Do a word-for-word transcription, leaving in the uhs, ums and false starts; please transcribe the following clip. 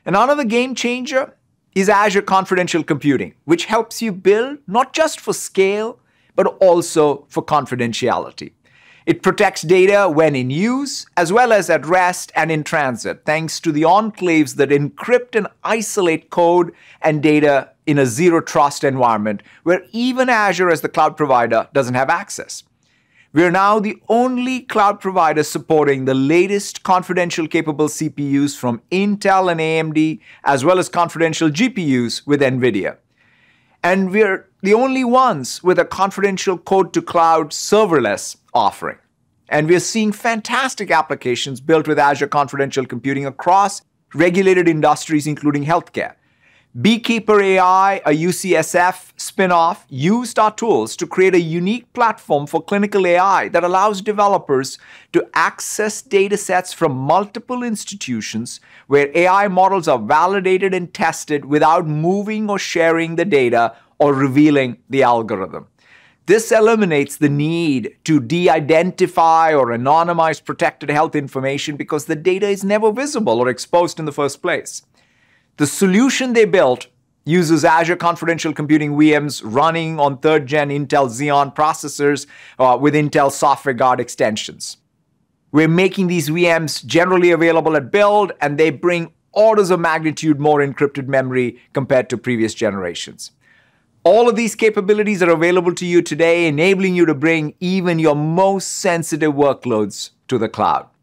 And another game changer is Azure Confidential Computing, which helps you build not just for scale, but also for confidentiality. It protects data when in use, as well as at rest and in transit, thanks to the enclaves that encrypt and isolate code and data in a zero-trust environment where even Azure as the cloud provider doesn't have access. We are now the only cloud provider supporting the latest confidential capable C P Us from Intel and A M D, as well as confidential G P Us with NVIDIA. And we're the only ones with a confidential code-to-cloud serverless offering. And we're seeing fantastic applications built with Azure Confidential Computing across regulated industries, including healthcare. Beekeeper A I, a U C S F spin-off, used our tools to create a unique platform for clinical A I that allows developers to access data sets from multiple institutions where A I models are validated and tested without moving or sharing the data or revealing the algorithm. This eliminates the need to de-identify or anonymize protected health information because the data is never visible or exposed in the first place. The solution they built uses Azure Confidential Computing V Ms running on third-gen Intel Xeon processors uh, with Intel Software Guard extensions. We're making these V Ms generally available at build, and they bring orders of magnitude more encrypted memory compared to previous generations. All of these capabilities are available to you today, enabling you to bring even your most sensitive workloads to the cloud.